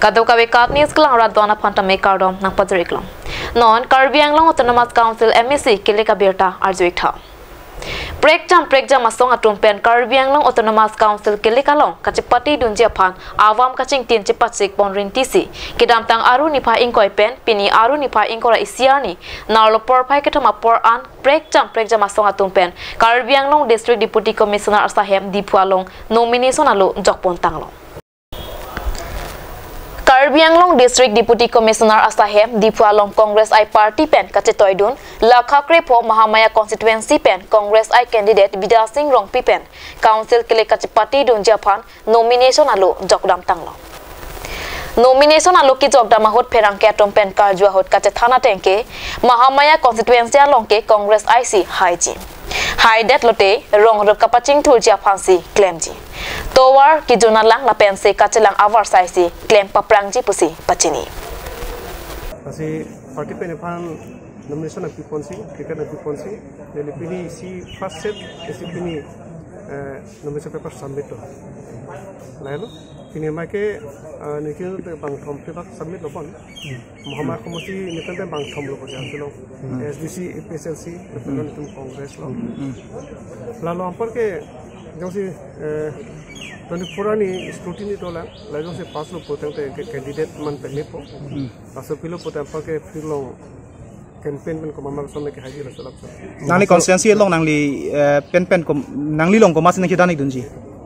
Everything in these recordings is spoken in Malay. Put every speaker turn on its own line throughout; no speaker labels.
Kadu kawe katnis kelang radwana phanta me kardom nang pajari kelang. Non Karbi Anglong Autonomous Council MEC kile kabirta arjuik tha. Prek jam asong atum pen Karbi Anglong Autonomous Council kile kalong kachipati dunjia phan awam kaching tin chipachik ponrin tisi kidam tang aru nipa ingkoi pen pini aru nipa ingkora isiarni narlo por phai ketama por an prek jam asong atum pen Karbi Anglong District Deputy Commissioner Asahem Dipualong nomination alo jokpon tanglong. Karbi Anglong District Deputy Commissioner Asahem Dipualong Congress I Party pen kachetoidun lakhakre po Mahamaya constituency pen Congress I candidate Bida Singh Rongpi pen council kile kachipati dun Japan nomination alo jokdam tanglong. Nomination alo ki jokdam hot pherang ke atom pen karjua hot kachethana tenke Mahamaya constituency along ke Congress IC haiji hai det lote rong rup kapaching thul Japan si claim ji towar ki jonalang la pen se kachelang awar sai si claim paprang ji pusi pachini
asi party pen fan nomination of piponsi ticket of piponsi then pini si first set isi pini nomination paper submit to lalu pini make nikin bang thom paper submit lopon Muhammad Komosi nikan bang thom lopon asilo SDC PSLC representative Congress lo lalu ampar ke जोंसी तोनी पुरानी स्क्रूटिनी तोला लाइजों से पास लो पोतेंग ते कैंडिडेट मन पहले पो असो पिलो पोतेंग पर के फिर लो कैंपेन को मामा सोने के हाजी रसोल आपसे
नांगली कॉन्स्टिट्यूंसी लोग नांगली पेन को नांगली लोग को मास ने कितानी दुंजी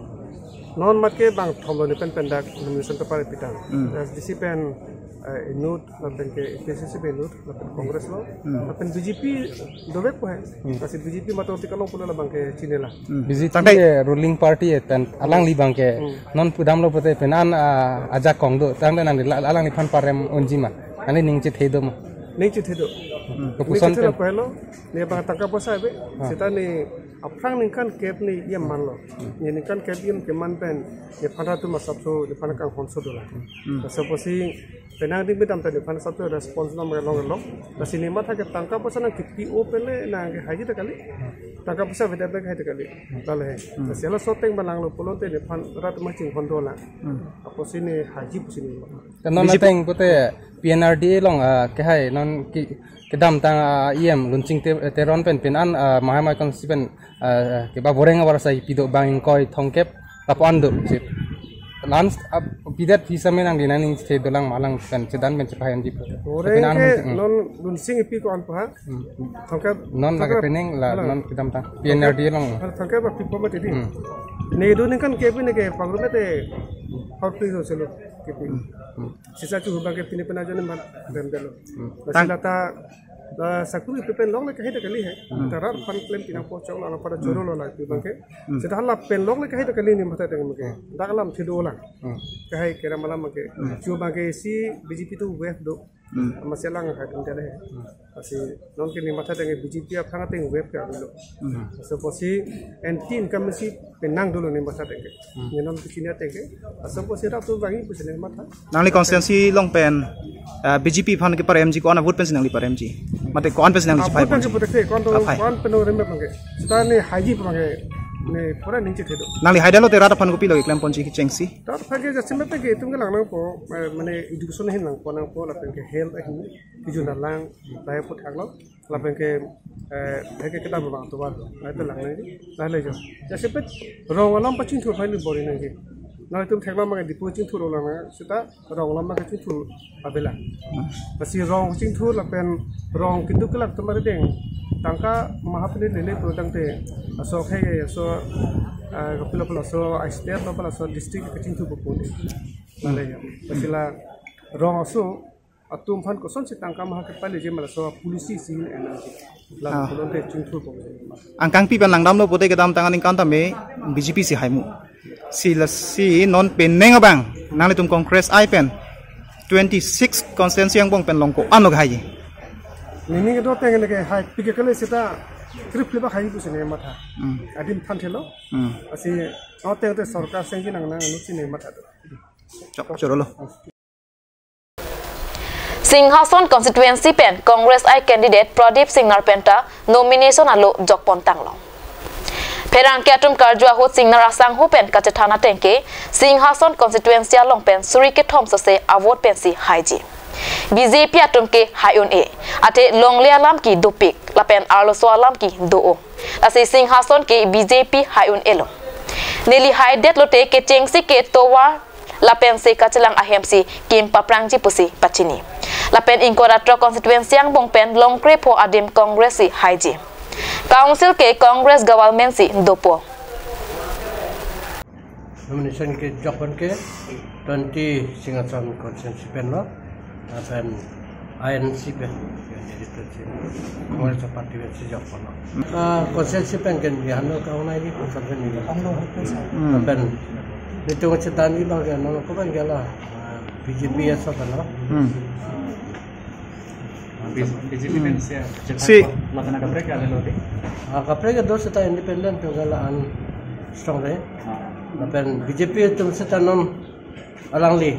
नॉन मत के बांग थोलो ने पेन डाक नोमिनेशन पेपर पिटांग एसडीसी पेन नोट लपन के पीसीसी पे नोट लपन कांग्रेस लो लपन बीजेपी दोवे को है kasi बीजेपी मतलब तिकलो पुला बंग के चिनेला
बीजेपी रूलिंग पार्टी है पेन अलांग ली बंग के नॉन पुदाम लो पते पेनान आजा कोंगदो तांग नांग अलांग नि फन पारेम ओंजिमा ani ningchi theido ma
ningchi theido
puson
pe pelo ne bang tangka posa be sita ni aprang ningkan kep ni ye manlo ye ningkan kep yem ke man pen ye phana tu ma sabso ye phana kang honso dola saposi penang ding bedam ta phana sabso response na ma long long ta sinema tha ke tangka posa na kipi o pele na ke haji ta kali tangka posa beda be hai ta kali dal hai sela soteng balang lo polon te phan rat ma ching hon dola aposi ni haji pusini
non nateng pote PNRD long ke hai non kedam tang IM launching teron pen penan Mahamaya constituen ke ba boreng awar sai pido bang koi thongkep lapon do sip lans pidat visa menang dinaning se dolang malang pen sedan men cepayan di
penan non launching ipi ko an pa thongkep
non laga training la non kedam tang PNRD long
thongkep ba pipo ma tidi ne do ning kan kepi ne ke pangrume te output ho selo kepi sisa chu ba ke pini pena jane man dem delo masilata sakuri pen long le kahe ta kali hai tarar fan claim pina po chaw la pada joro lo la pi bangke sita hala pen long le kahe ta kali ni mata teng ke dagalam thido la kahe kera malam ke chu bangke si BJP tu wave do masalang ha tum tele asi non ke ni mata teng BJP a phanga teng wave ka lo so posi anti income si penang dulu ni mata teng ni non kinia teng ke so posi ra tu bangi pusne mata
नांगली constituency लोग पेन बीजेपी फन के पर एमजी को on vote pens Nangli पर एमजी मते कौन पेंस नांगली फाइव
पेंस पुरखे कौन पेनो रेमे पंगे स्टाने हाजी पंगे ने पूरा नीचे थे दो
नांगली हाइडलो तेरा फन को पिलो क्लेम पंची की चेंगसी
तात फगे जसे में पे तुम के लांग को माने एजुकेशन हिन लांग कोना को लापेन के हेल्थ हिन किजु ना लांग लाय पु थागलो लापेन के फगे केता बा तो बा तो लांग ने लाले जो जसे पे रोंगलम पचिन थु फाइल बोरी ने के ना तुम थेगला मगे दिपो चिन थु रोला ना सिता रोंगलम मगे चिन थु अबेला बसी रोंग चिन थु लापेन रोंग किदु के लाक तमारे दें tangka mahapili lele to tangte aso khege aso kapilo aso state level aso district kaching thu bukuni nale pasila rong aso atum phan ko son si tangka mahake pali je mala so polisi sin energy la kolonte ching thu ko
angkang pi ban langdam lo pote kedam tanganing kanta me BJP si haimu si non peneng bang nang tum congress I pen 26 constituency yang bong pen longko anok haji
Nini ke dua tengah ke hai pikir kali kita krip lepas hai tu sini mata adim fan thelo asi dua tengah tu sarkar sengi nang nang anu sini mata tu
coro lo
Singhason constituency pen Congress I candidate Pradip Singh Narpenta nomination alo jokpon tanglong Perang Katum Karjua Hot Singnar Asang Hopen Kachatana Tenke, Singhason Constituency Longpen, Surike Thomsose, Avot Pensi, Haiji. BJP Atumke Hayun E. Ate Longle Alam ki Dopik, Lapen Arloso Alam ki Doo. Ase Singhason ke BJP Hayun Elo. Neli Haidet Lote ke Chengsi ke Towa, Lapen se Kachelang Ahemsi, Kim Paprangji Pusi, Pachini. Lapen Inkoratro Constituency Yang Bongpen, Longkre Po Adim Kongresi Haiji. Council ke Congress Government si Dopo.
Nomination ke Japan ke 20 Singhason Constituency pen lo, dan INC pen jadi tu Congress Party pen si Japan lo. Constituency pen kan dia anu kau naik di constituency ni. Pen itu macam tadi bagian nono kau kan gala BJP asal lo.
BJP pen
Si
lakukan ada mereka ada lote.
Kapre dos kita independen tu galaan strong deh. Tapi BJP tu kita non alangli,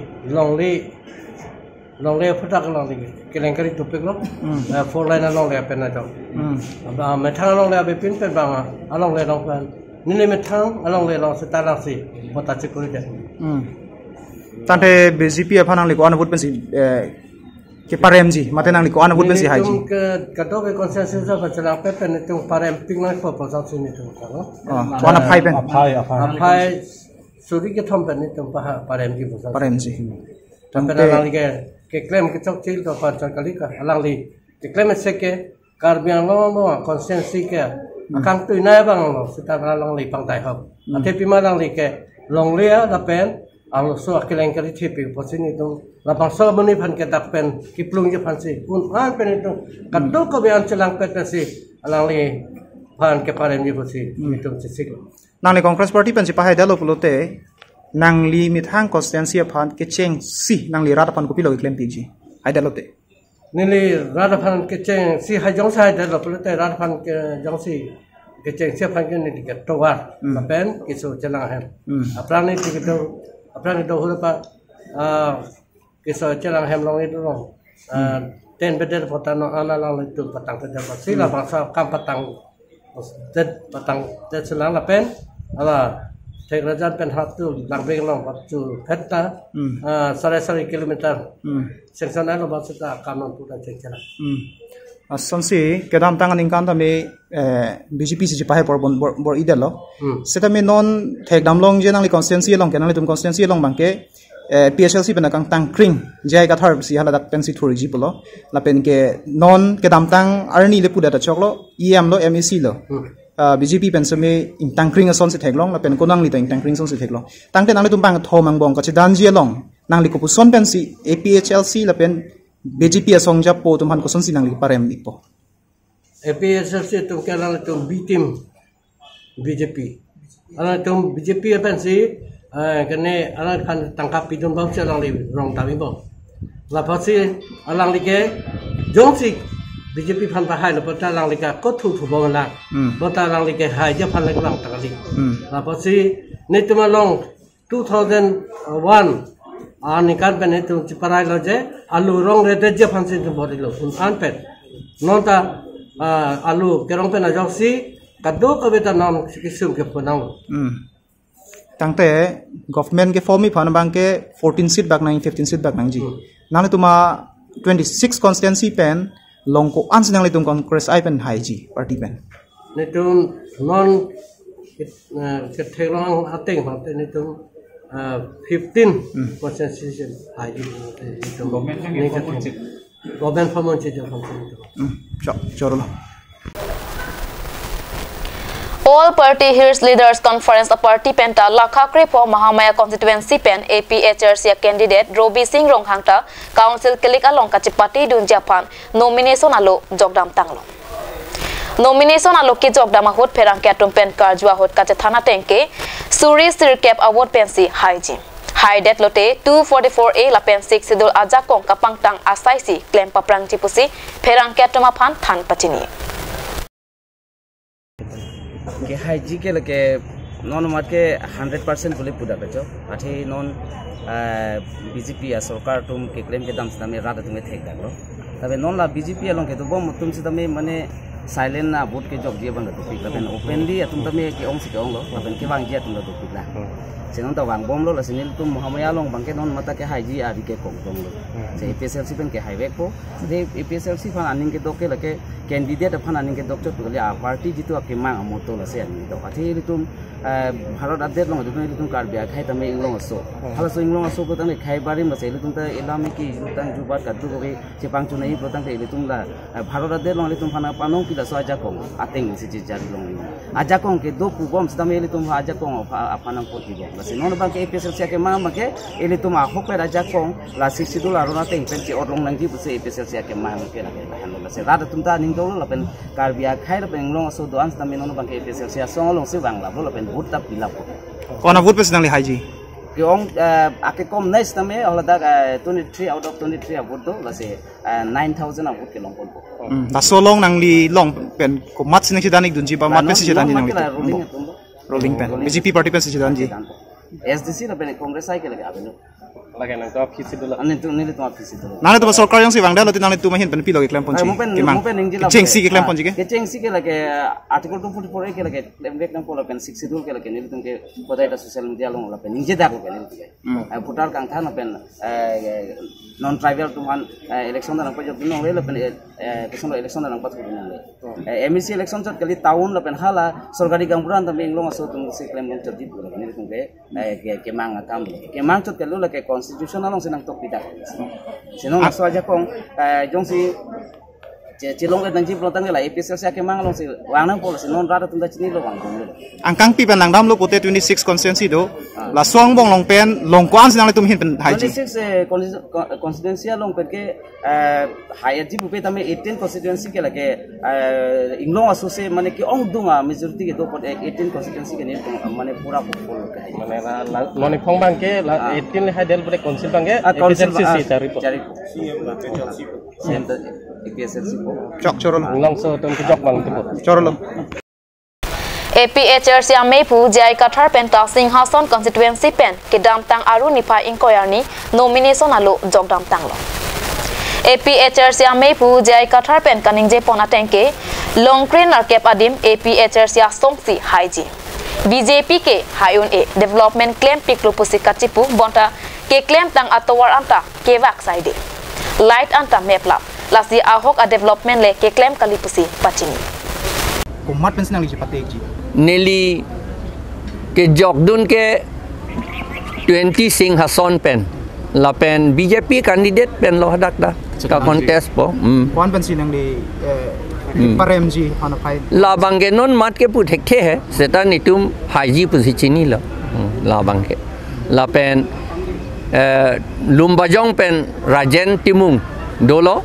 longli apa alangli. Kelengkari topik lo. 4 line alangli apa nak tahu. Metang alangli apa pin pen bang alangli long pen. Nini metang alangli long kita langsi. Mata cekuri deh.
Tante BJP apa nang liko anu pun pensi ke paremji, mate nang liko anu pun pensi haji.
Tum ke kado ke konsensus apa celang pen itu parem ping nang proposal sini tu kan.
Wana pai pen.
Apai suri ke thom pen itu parem ki proposal.
Paremji.
Tapi alang ke klaim ke cok cil tu pancang kali ka alang ke klaim seke karbiang lo konsensi ke akang tu inai bang lo kita alang pang tai hop. Ate pima alang ke long lia da pen Ang so akilang kali tipi posin itu lapang so meni pan kita pen kiplung je pansi an pen itu kadul ko bian celang pet si alang li pan ke parem je posi itu sisik
Nang li Congress Party pensi pahai dalo pulote nang li mithang constituency pan ke cheng si nang li rata pan kopi lo claim pg hai dalo te
nili rata pan ke cheng si hai jong sai dalo pulote rata pan ke jong si ke cheng si pan ke ni ke towar pen kisu celang hem apran ni kita Apran itu hulu pak kisah celang hemlong itu long ten beder potano analang itu patang beder sila bangsa kam patang selang lapen ala tegrajan pen hatu langbeng long batu peta sare kilometer section alo bangsa kanon putra cekcelang
Sonsi kedam tangan ingkan tami BJP si pahe bor idelo seta me non thek damlong je nang li constituency long kenang li tum constituency long bangke PSLC penakang tangkring jai gathar si hala dak pensi thuri ji polo la pen ke non kedam tang arni le puda ta choklo EM lo MEC lo BJP pensame in tangkring son si theklong la pen konang li tang tangkring son si theklong tangte nang li tum bang thomang bong ka chidan ji long nang li ko son pensi APHLC la pen BJP asong japo tumhan ko sonsi nang li parem ipo.
APSLC tu kelang tu B team BJP. Alang tu BJP apa sih? Kene alang kan tangkap itu bang selang li rong tami bang. Lepas sih alang li ke jongsi BJP pan pahai lepas alang li ke kotu tu bang lang. Lepas alang li ke hai je pan lagi lang tangkali. Lepas sih ni tu malong 2001 Ani kan pen itu ciparai loje alu rong rete je fansi tu body lo an pen nonta alu kerong pen ajok si kado ko beta nam kisum ke ponang
Tangte government ke formi phan bang ke 14 seat bak nang 15 seat bak nang ji nang tuma 26 constituency pen longko ans nang litung Congress ai pen hai ji party pen
nitum non ke thelong ateng bang nitum 15 concession ID itu government form je
chorolo
All Party Hears Leaders Conference a party penta Lakhakre po Mahamaya constituency pen APHRC candidate Robi Singh Ronghangta council kelik along kachipati dun Japan nomination alo jogdam tanglo Nomination aloki jogdam hot perang katum pen karjua hot kache thana tenke Suri Sirkep award pensi haiji High det lote 244A la pen 6 sidul aja kong kapang tang asaisi claim paprang cipusi perang katuma phan than pachini
ke haiji ke leke non mat ke 100% bole puda becho athi non BJP सरकार तुम के क्लेम के दाम से तमे रात तुमे थेक दालो तबे नॉन ला BJP along के तो बम तुम से तमे माने silent na vote ke job dia bang topik lapen openly atum tame ke ong si ke ong lo lapen ke bang dia tum lo topik la senong ta bang bom lo la senil tum Muhammad long bang ke non mata ke haji ari ke kong kong lo se APSLC pen ke highway po de APSLC fan aning ke doke la ke candidate fan aning ke dok chot le a party jitu ke mang amoto la se ani do athi tum Bharat update long jitu tum karbia khai tame inglong aso hala so inglong aso ko tame khai bari ma se tum ta elame ki jutang jubat ka tu ko che pang chu nei pro tang ke tum la Bharat update long tum fana panong ki la so aja kong ateng si ji jari long aja kong ke do ku bom stame tum aja kong apanang ko ki bom se non bang ke APSLC ke ma ke ele tum a hok pe aja kong la si sidul aruna teng pen che orong nang ji se APSLC ke ma ke la han la se ra tum ta ning do la pen karbia khai ra pen long aso do an stame non bang ke APSLC song long se bang la bo la pen vote tap pilap
Kona vote pe sedang li haji.
Ke ong ake kom nice tame ola da 23 out of 23 vote do la se 9000 vote ke long pon po.
Da so long nang li long pen ko mat sinang sidanik dunji ba mat pe si sidan nang li. Rolling pen. BJP party pen si sidan ji.
SDC la pen Congress ai ke lagi abenu.
Lagi nang tu office itu lah.
Ane tu nili tu office itu.
Nang itu sarkar yang si bang dah lo tinang itu mahin pen pilo ke klempon ji. Kemang. Cengsi ke klempon ji ke.
Cengsi ke lagi article 244 ke lagi lembek nang pola pen 6 itu ke lagi nili tu ke pada ada social media long la pen ninje dah ko pen nili ke. Putar kang than pen non tribal tu man election nang pajak nong le pen personal election nang pat ko nong le. MEC election jot kali tahun la pen hala sarkari gamburan tam inglong aso tu si klem long jodi ko nili tu ke kemang akam. Kemang jot kalau la ke constitutional long senang tok pidak senong aso aja kong jong si cilong ke danji pelotang la APSLC ke mang long si wanang pol si non rada tunda chini lo wang dong
angkang pi pen langdam lo pote 26 constituency do la swang bong long pen long kwan sinang le tum hin pen haji
26 constituency long pen ke higher ji pupe tame 18 constituency ke lage inglong aso se mane ki ong dunga majority ke do pot 18 constituency ke ne mane pura pol ke
Mane loni phong bang ke 18 le hadel pure council bang ke APSLC si cari po.
APSLC po.
Chok chorol.
Langsung tum ke jok bang tu po.
Chorol.
APHRC Amepu Jai Kathar pen ta Singhason constituency pen ke dam tang aru nipa inkoyarni nomination alo jog dam tang lo. APHRC Amepu Jai Kathar pen kaningje pona tengke longkrin arkep adim APHRC songsi haiji. BJP ke hayun e development claim piklu pusi kacipu bonta ke claim tang atowar anta ke wak saide. Light anta meplap lasi ahok a development le ke claim kali pusi pacini.
Umat pen sinang li jepate ji.
Nili ke jogdun ke 20 Singhason pen la pen BJP candidate pen lo hadak da ka contest po
Kwan pen sinang li parem ji ana phai
la bangge non mat ke pu thekhe hai seta nitum haji posichini la la bangge la pen lumbajong pen Rajen Timung dolo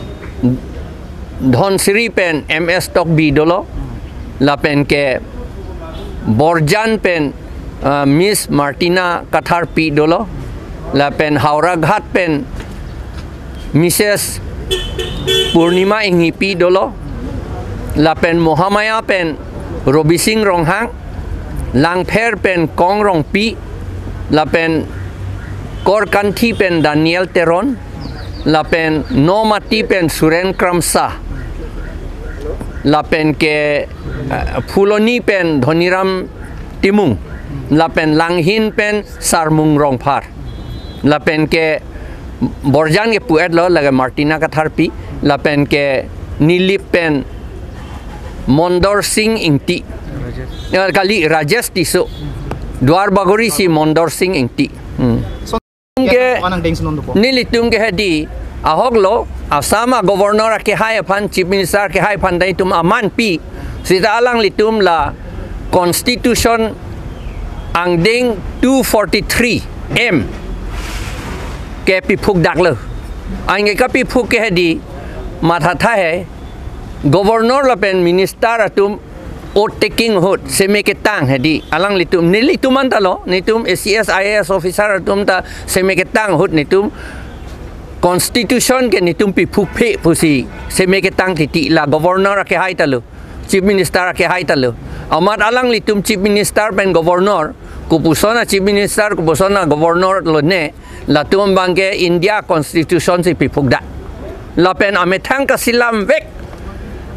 Dhonsri pen MS Tok B dolo la pen ke Borjan pen Miss Martina Kathar P dolo la pen Haura Ghat pen Mrs Purnima Inghi P dolo la pen Mohamaya pen Robi Singh Ronghang Langpher pen Kong Rong Pi la pen Korkanthi pen Daniel Teron la pen Nomati pen Suren Kramsa la pen ke Phuloni pen Dhoniram Timung la pen Langhin pen Sarmung Rongphar la pen ke Borjan ke puet lo la Martina Kathar Pi la pen ke Nilip pen Mondor Singh Ingti kali Rajesh Tiso Dwar Bagori si Mondor Singh Ingti ke nilitung ke hadi ahok lo asama governor ke hai phan chief minister ke hai phan dai tum aman pi sita alang litum la constitution angding 243 m ke pi phuk dak lo ange ka pi phuk ke hadi matha tha hai governor la pen minister atum o taking hot seme ke tang hadi alang litum nilitum antalo nitum ACS IAS officer atum ta seme ke tang hot nitum constitution ke nitum pi phuk phe pusi seme ke tang ti la governor ke hai talu chief minister ke hai talu amat alang litum chief minister pen governor kupusona chief minister kupusona governor lo ne la tum bangke India constitution si pi phuk da la pen amethang ka silam vek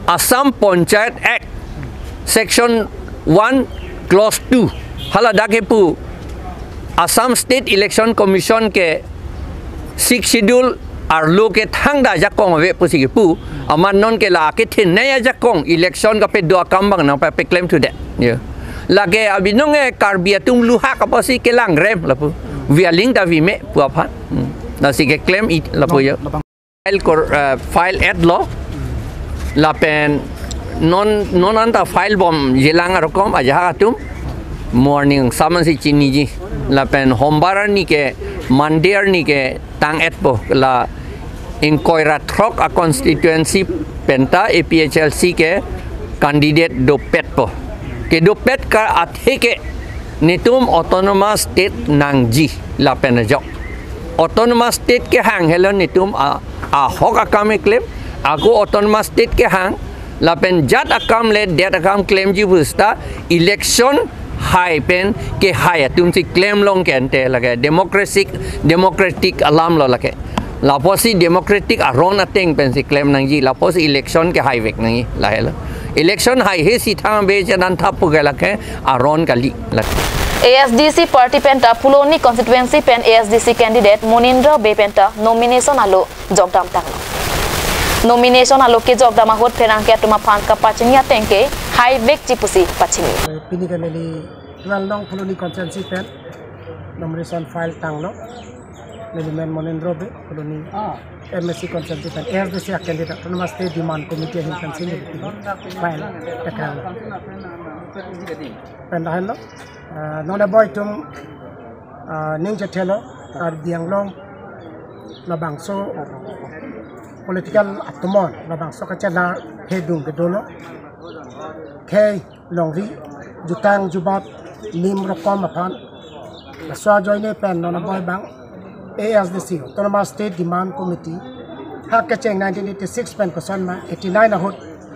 Assam Panchayat Act Section 1 Clause 2 hala dake pu Assam State Election Commission ke 6 schedule arlo ke thang da jakong ave pusi ke pu aman non ke la ke thin naya jakong election ka pe do kambang na pe claim to that yeah lage abinong e karbia tung luha ka posi ke lang rem la pu via link da vi me pu apha na si ke claim it la pu yo file ad law la pen non anta file bom jelang rokom aja tum morning saman si chini ji la pen hombaran ni ke mandir ni ke tang et po la in koira throk a constituency penta APHLC ke candidate do pet po ke do pet ka athe ke nitum autonomous state nangji la pen jok autonomous state ke hang helon nitum a hok akame claim aku autonomous state ke hang la pen jat akam le det akam claim ji busta election high pen ke high tum si claim long kente lage democratic alam lo lage la posi democratic aron ateng pen si claim nang ji la posi election ke high vek nang la hela election high he si thang be janan thap pu gala ke aron kali la
ASDC party penta Puloni constituency pen ASDC candidate Monindra Bepenta nomination alo jogdam tang nomination alo ke jogdam hot pherang ke tuma phan ka pachinya tengke high vek chipusi pachini
pini kaneli 12 nong Puloni constituency pen nomination file tanglo Nelimen Monindra Be Puloni MSC constituency pen ASDC candidate tuma state demand committee hin consider file takang pen dahlo nona boy tum ninja thelo ar bianglong na bangso political atomon na bangso kachala hedung gedolo kay longri jutang jubat lim rokom aphan aswa joine pen nona boy bang ASDC autonomous state demand committee hakacheng 1986 pen person ma 89 na hot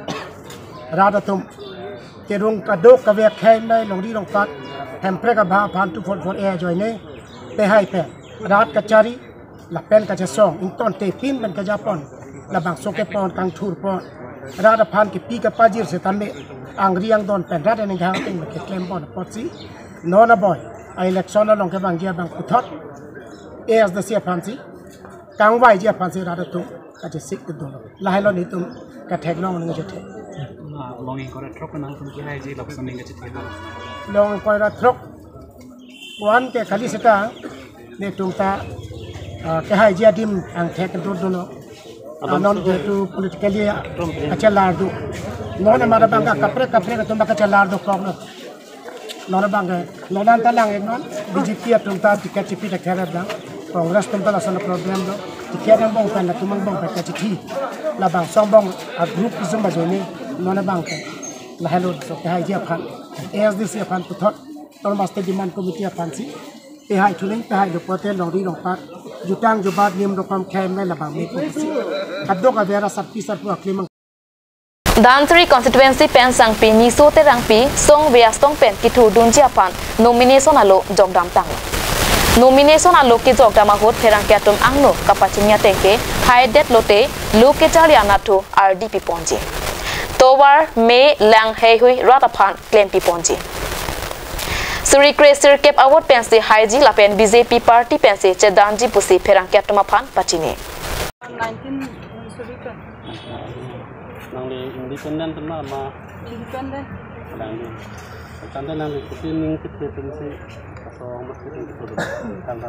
radatum kerung kadok kavek khay nai longri longpat Hempre ka bha phan tu for air joine pe hai pe rat kachari la pen ka chasong inton te pin ben ka japon la bang soke pon kang thur pon rat phan ki pi ka pajir se tamme angriang don pen rat ni hang ting ke claim bon potsi no na boy election la long ke bang dia bang kuthot as the sia phan si kang wai dia phan si rat tu ka che sik tu don la hai lo ni tum ka thek long ni che thek
longing kora trop nang tum ki hai ji lapsan ning che thek
long koira throk wan ke khali seta ne tumta ke hai dia dim ang thek do no anon je tu politically achalar do non mara banga kapre ka tumba ka chalar do kom non banga non talang non BJP tumta tiket chipi ta khara da congress tumta la sana program do tiket bong kan na tumang bong ka chithi la bang song bong a group isum ba jone non banga la hello so ke hai dia phan ASDC phan puthot autonomous state demand committee phan si pe hai thuling pe hai do pote longri longpat jutang jubat nim rokom khem me labang me si kaddo ka vera sapti sarpu aklimang
Dantri constituency pen sangpi niso te rangpi song via song pen kithu dunjia pan nomination alo jogdam tang nomination alo ki jogdam hot pherang kyatum angno kapachinya tengke high det lote loke chalia nathu RDP ponji Towar me lang hei hui rataphan claim piponji Suri Kresir Kep Award pensi haiji la pen BJP party pensi chedanji pusi pherang kyatuma phan pachini
19 Suri kan
nang le independent ma
independent
nang le tanda nang le kuning kete pensi so mesti itu tanda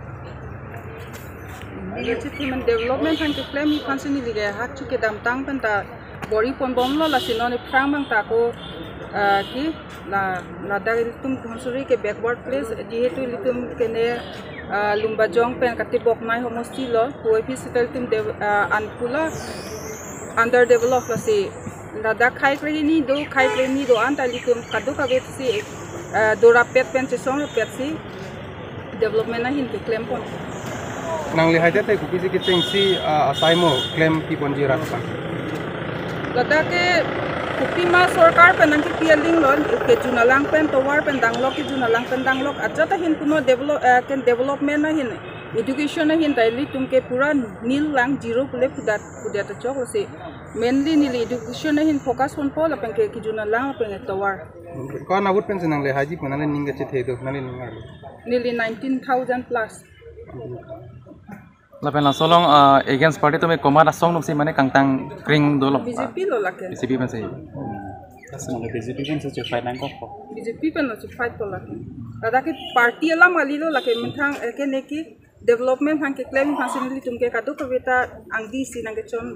legitimate development han ke claim kansini lige hat chuke dam tang penta bori pon bom lo la sinone prang bang ta ko ki la dagri tum thonsuri ke backward place jehetu litum kene lumbajong pen kati bok mai homosti lo hoipi sitel tum anpula underdeveloped la si la da khai kreni do anta litum kadu ka vet si dora pet pen che song pet si development na hin ke claim pon
nang le haide te kupi si kiteng si asaimo claim pi bonji ratpa
lada ke kupi ma sarkar pen nang ki pialing lon ke junalang pen towar pen danglok ki junalang pen danglok ajata hin kuno development na hin education na hin daily tumke pura nil lang zero pule kudat ta chok se mainly nili education na hin focus pon po lapen ke kijuna lang lapen tawar
Kau nak buat pensiun nang le haji pun nang ninggal cete itu nang ninggal.
nearly 19,000 plus.
Lapen la solong against party tu me komara song nung si mana kangtang kring dolo.
BJP lo laken.
BJP man say.
Sebenarnya BJP kan sejauh fight nang kok.
BJP pen lo fight po laken. Kada ke party alam ali lo laken mentang ke neki development hang ke claim hasilili tumke kado kawita angdi si nang ke chon.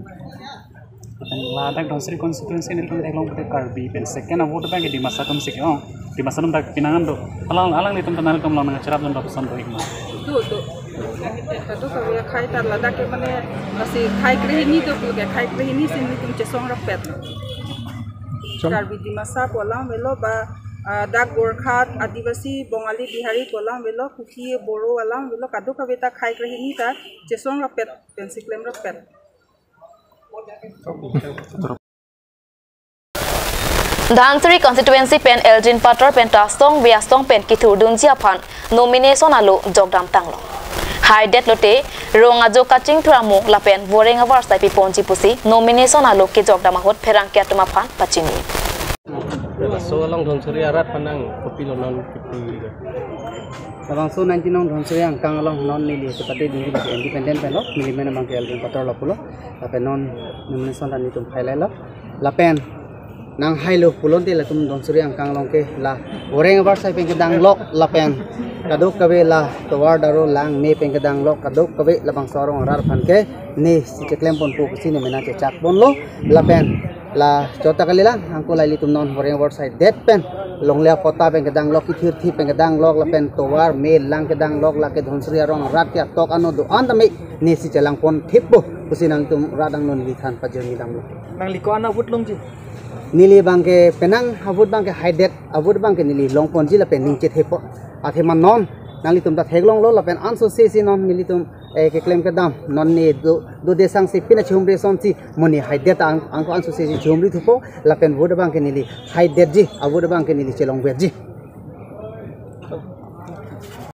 Ladak dosri konstituensi ni kami elong pete karbi pen second vote bank di masa tum sikong di masa tum tak pinangan do alang ni tum tanal tum lang cerap tum rapusan do ikma
Do kado kawita khai tar ladak ke mane asi khai krehini do ke khai krehini sin ni tum chesong rapet karbi di masa polang melo ba dak gorkhat adivasi bongali bihari polang melo kuki boro alang melo kado kawita khai krehini ta chesong rapet pen siklem rapet
Dhansuri constituency pen Elgin Pator pen Tasong Biasong pen Kithur Dunjia Phan nomination alu jogdam tanglo. High det lote ronga jo kaching thuramu lapen boring hours tai ponji pusi nomination alu ke jogdam hot pherang kya tuma phan pachini.
so along Dhansuri arat panang kopilo non kipi
Abang so 19 nong Dhansuri ang kang along non nili seperti di independent pelo milimen amang ke Elgin Pator lo pulo lapen non nomination dan itum highlight lo lapen nang hailo pulon te la tum Dhansuri ang kang long ke la oreng abar sai peng kedang lok lapen kaduk kabe la towar daro lang ne peng kedang lok kaduk kabe labang sorong rar phan ke ne si keklem pon pu sini mena che chak pon lo lapen la chota kali lang angko lai tum non oreng abar sai det pen long le pota peng kedang lok ki thir thi peng kedang lok lapen towar me lang kedang lok la ke Dhansuri arong rat ya tok ano do andame ne si chelang pon thipbo kusinang tum radang non likhan pajemi dam lo
nang liko ana wut long ji
nili bangke penang habut bangke haidet abut bangke nili long ponji la pen ningche thepo athe man non nali tum ta theglong lo la pen anso se non nili tum ke claim ke dam non ne do desang se pina chumre son si moni haidet ang anso se chumri thupo la pen vod bangke nili haidet ji abut bangke nili chelong vet ji